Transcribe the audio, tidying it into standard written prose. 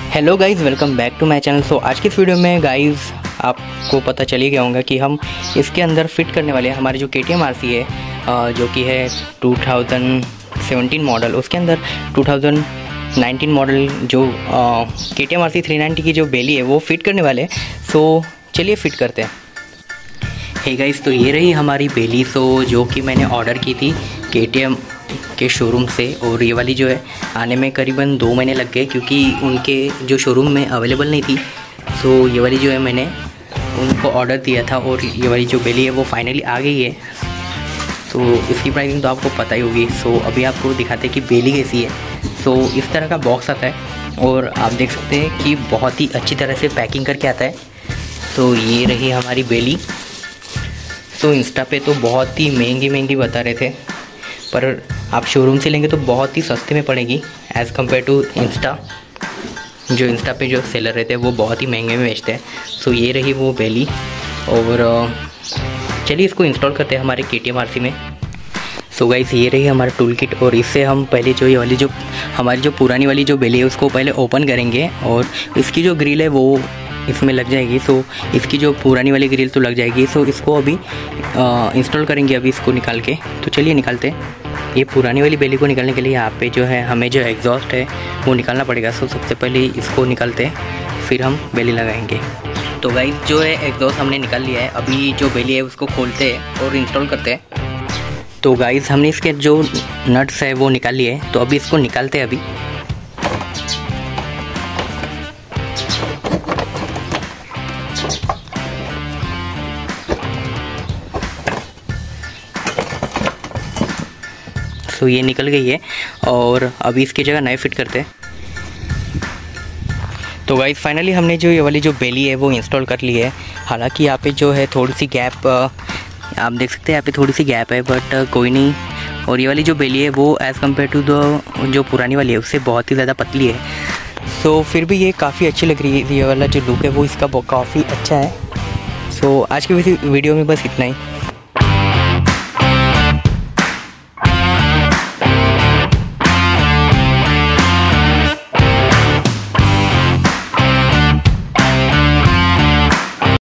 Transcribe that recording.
Hello guys, welcome back to my channel. So आज की इस वीडियो में गाइज़ आपको पता चल ही गया होगा कि हम इसके अंदर फिट करने वाले हैं हमारी जो KTM RC है, जो कि है 2017 मॉडल। उसके अंदर 2019 मॉडल जो KTM RC 390 की जो बेली है वो फिट करने वाले हैं। सो चलिए फिट करते हैं। हे गाइज़, तो ये रही हमारी बेली। सो जो कि मैंने ऑर्डर की थी KTM के शोरूम से, और ये वाली जो है आने में करीबन 2 महीने लग गए क्योंकि उनके जो शोरूम में अवेलेबल नहीं थी। सो ये वाली जो है मैंने उनको ऑर्डर दिया था और ये वाली जो बेली है वो फाइनली आ गई है। सो इसकी प्राइसिंग तो आपको पता ही होगी। सो अभी आपको दिखाते हैं कि बेली कैसी है। सो इस तरह का बॉक्स आता है और आप देख सकते हैं कि बहुत ही अच्छी तरह से पैकिंग करके आता है। तो ये रही हमारी बेली। सो इंस्टा पे तो बहुत ही महंगी बता रहे थे, पर आप शोरूम से लेंगे तो बहुत ही सस्ते में पड़ेगी एज़ कम्पेयर टू इंस्टा। जो इंस्टा पे जो सेलर रहते हैं वो बहुत ही महंगे में बेचते हैं। सो ये रही वो बेली, और चलिए इसको इंस्टॉल करते हैं हमारे KTM RC में। सो गाइस, ये रही हमारा टूल किट, और इससे हम पहले जो ये वाली जो हमारी जो पुरानी वाली जो बेली है उसको पहले ओपन करेंगे और इसकी जो ग्रिल है वो इसमें लग जाएगी। सो इसकी जो पुरानी वाली ग्रिल तो लग जाएगी। सो इसको अभी इंस्टॉल करेंगे अभी इसको निकाल के। तो चलिए निकालते हैं। ये पुरानी वाली बेली को निकालने के लिए यहाँ पे जो है हमें जो एग्जॉस्ट है वो निकालना पड़ेगा। सो सबसे पहले इसको निकालते हैं, फिर हम बेली लगाएंगे। तो गाइस, जो है एग्जॉस्ट हमने निकाल लिया है। अभी जो बेली है उसको खोलते हैं और इंस्टॉल करते हैं। तो गाइस, हमने इसके जो नट्स है वो निकाल लिए हैं। तो अभी इसको निकालते हैं अभी। सो ये निकल गई है और अभी इसकी जगह नए फिट करते हैं। तो गाइस, फाइनली हमने जो ये वाली जो बेली है वो इंस्टॉल कर ली है। हालांकि यहाँ पे जो है थोड़ी सी गैप आप देख सकते हैं, यहाँ पे थोड़ी सी गैप है, बट कोई नहीं। और ये वाली जो बेली है वो एज़ कम्पेयर टू जो पुरानी वाली है उससे बहुत ही ज़्यादा पतली है। सो फिर भी ये काफ़ी अच्छी लग रही है। ये वाला जो लुक है वो इसका काफ़ी अच्छा है। सो आज की वीडियो में बस इतना ही।